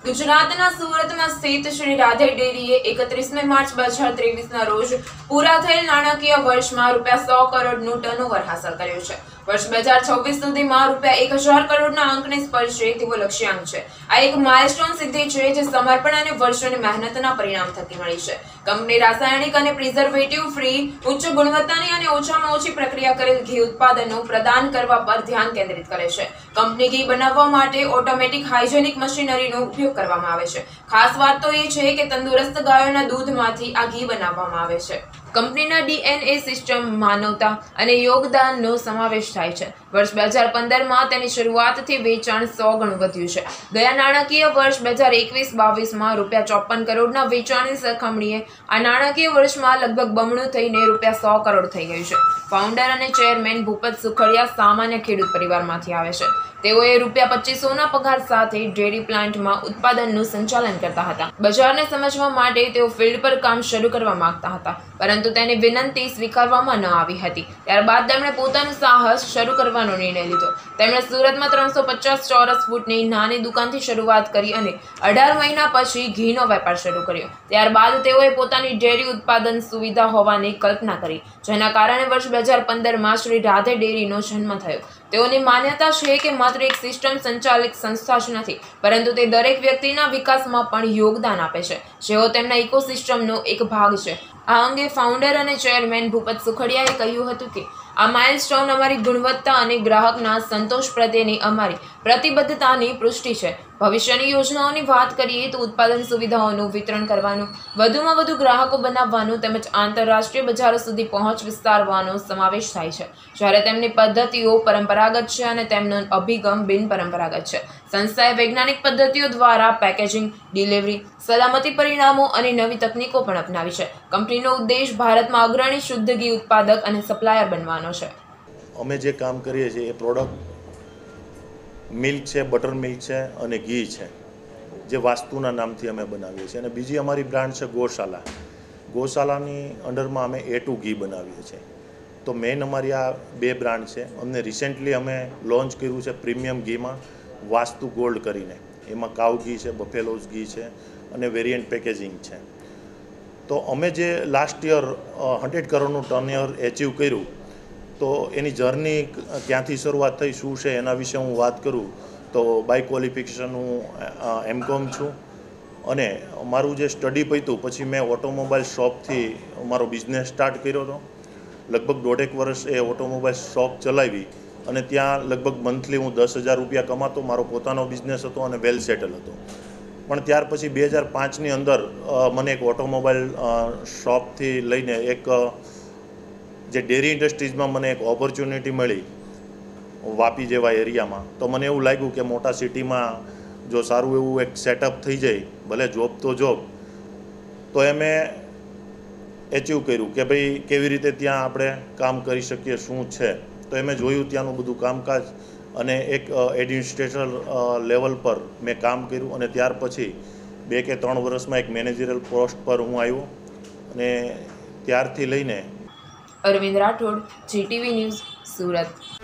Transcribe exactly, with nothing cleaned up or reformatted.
ગુજરાતના સુરતમાં સ્થિત શ્રી રાધે ડેરીએ એકત્રીસમી માર્ચ બે હજાર ત્રેવીસના રોજ પૂરા થયેલ નાણાકીય વર્ષમાં રૂપિયા સો કરોડનું ટર્નઓવર હાંસલ કર્યું છે। વર્ષ બે હજાર છવ્વીસ સુધીમાં રૂપિયા એક હજાર કરોડના અંકને સ્પર્શે તેવો લક્ષ્યાંક છે। આ એક માઇલસ્ટોન સિદ્ધિ છે જે સમર્પણ અને વર્ષોની મહેનતના પરિણામ થકી મળી છે। કંપની રાસાયણિક અને પ્રિઝર્વેટિવ ફ્રી, ઉચ્ચ ગુણવત્તાની અને ઓછામાં ઓછી પ્રક્રિયા કરેલ ઘી ઉત્પાદનો પ્રદાન કરવા પર ધ્યાન કેન્દ્રિત કરે છે। કંપની ઘી બનાવવા માટે ઓટોમેટિક હાઇજેનિક મશીનરીનો ઉપયોગ કરવામાં આવે છે। ખાસ વાત તો એ છે કે તંદુરસ્ત ગાયોના દૂધમાંથી આ ઘી બનાવવામાં આવે છે। કંપનીના ડીએનએ સિસ્ટમ માનવતા અને યોગદાનનો સમાવેશ થાય છે। વર્ષ બે હજાર પંદરમાં તેની શરૂઆતથી વેચાણ સો ગણું વધ્યું છે। ગયા નાણાકીય વર્ષ બે હજાર એકવીસ બાવીસમાં રૂપિયા ચોપન કરોડના વેચાણની સરખામણીએ આ નાણાકીય વર્ષમાં લગભગ બમણું થઈને રૂપિયા સો કરોડ થઈ ગયું છે। ફાઉન્ડર અને ચેરમેન ભૂપત સુખડિયા સામાન્ય ખેડૂત પરિવારમાંથી આવે છે। તેઓએ રૂપિયા પચીસોના પગાર સાથે ડેરી પ્લાન્ટમાં ઉત્પાદનનું સંચાલન કરતા હતા। બજારને સમજવા માટે તેઓ ફિલ્ડ પર કામ શરૂ કરવા માંગતા હતા, પરંતુ તેની વિનંતી સ્વીકારવામાં ન આવી હતી। ત્યારબાદ તેમણે પોતાનું સાહસ શરૂ કરવાનો નિર્ણય લીધો। તેમણે સુરતમાં ત્રણસો પચાસ ચોરસ ફૂટની નાની દુકાનથી શરૂઆત કરી અને અઢાર મહિના પછી ઘીનો વેપાર શરૂ કર્યો। ત્યારબાદ તેઓએ પોતાની ડેરી ઉત્પાદન સુવિધા હોવાની કલ્પના કરી, જેના કારણે વર્ષ બે હજાર પંદરમાં શ્રી રાધે ડેરીનો જન્મ થયો। તેઓની માન્યતા છે કે માત્ર એક સિસ્ટમ સંચાલિત સંસ્થા જ નથી, પરંતુ તે દરેક વ્યક્તિના વિકાસમાં પણ યોગદાન આપે છે, જેઓ તેમના ઇકોસિસ્ટમનો એક ભાગ છે। આ અંગે ફાઉન્ડર અને ચેરમેન ભૂપત સુખડિયાએ કહ્યું હતું કે આ માઇલસ્ટોન અમારી ગુણવત્તા અને ગ્રાહકના સંતોષ પ્રત્યેની અમારી પ્રતિબદ્ધતાની પુષ્ટિ છે। ભવિષ્યની યોજનાઓની વાત કરીએ તો ઉત્પાદન સુવિધાઓનું વિતરણ કરવાનું, વધુમાં વધુ ગ્રાહકો બનાવવાનું તેમજ આંતરરાષ્ટ્રીય બજારો સુધી પહોંચ વિસ્તારવાનો સમાવેશ થાય છે। જ્યારે તેમની પદ્ધતિઓ પરંપરાગત છે અને તેમનો અભિગમ બિનપરંપરાગત છે। સંસ્થાએ વૈજ્ઞાનિક પદ્ધતિઓ દ્વારા પેકેજિંગ, ડિલિવરી, સલામતી પરિણામો અને નવી તકનીકો પણ અપનાવી છે। કંપનીનો ઉદ્દેશ ભારતમાં અગ્રણી શુદ્ધ ઘી ઉત્પાદક અને સપ્લાયર બનવાનો છે। અમે જે કામ કરીએ છીએ એ પ્રોડક્ટ મિલ્ક છે, બટર મિલ્ક છે અને ઘી છે, જે વાસ્તુના નામથી અમે બનાવીએ છીએ। અને બીજી અમારી બ્રાન્ડ છે ગોશાલા। ગોશાલાની અંડરમાં અમે એ ટુ ઘી બનાવીએ છીએ। તો મેઇન અમારી આ બે બ્રાન્ડ છે। અમને રિસેન્ટલી અમે લોન્ચ કર્યું છે પ્રીમિયમ ઘીમાં વાસ્તુ ગોલ્ડ કરીને, એમાં કાવ ઘી છે, બફેલોઝ ઘી છે અને વેરિયન્ટ પેકેજિંગ છે। તો અમે જે લાસ્ટ યર હંડ્રેડ કરોડનું ટર્નઓવર એચીવ કર્યું, તો એની જર્ની ક્યાંથી શરૂઆત થઈ, શું છે એના વિશે હું વાત કરું તો બાય ક્વોલિફિકેશન હું એમ કોમ છું અને મારું જે સ્ટડી પત્યું પછી મેં ઓટોમોબાઈલ શોપથી મારો બિઝનેસ સ્ટાર્ટ કર્યો હતો। લગભગ દોઢેક વર્ષ એ ઓટોમોબાઈલ શોપ ચલાવી અને ત્યાં લગભગ મંથલી હું દસ હજાર રૂપિયા કમાતો। મારો પોતાનો બિઝનેસ હતો અને વેલ સેટલ હતો। પણ ત્યાર પછી બે હજાર પાંચની અંદર મને એક ઓટોમોબાઈલ શોપથી લઈને એક જે ડેરી ઇન્ડસ્ટ્રીઝમાં મને એક ઓપોર્ચ્યુનિટી મળી વાપી જેવા એરિયામાં। તો મને એવું લાગ્યું કે મોટા સિટીમાં જો સારું એવું એક સેટઅપ થઈ જાય, ભલે જોબ તો જોબ, તો એ મેં એચીવ કર્યું કે ભાઈ કેવી રીતે ત્યાં આપણે કામ કરી શકીએ, શું છે। તો એ મેં જોયું ત્યાંનું બધું કામકાજ અને એક એડમિનિસ્ટ્રેટર લેવલ પર મેં કામ કર્યું અને ત્યાર પછી બે કે ત્રણ વર્ષમાં એક મેનેજરલ પોસ્ટ પર હું આવ્યો અને ત્યારથી લઈને અરવિંદ રાઠોડ, જીટીવી ન્યૂઝ, સુરત।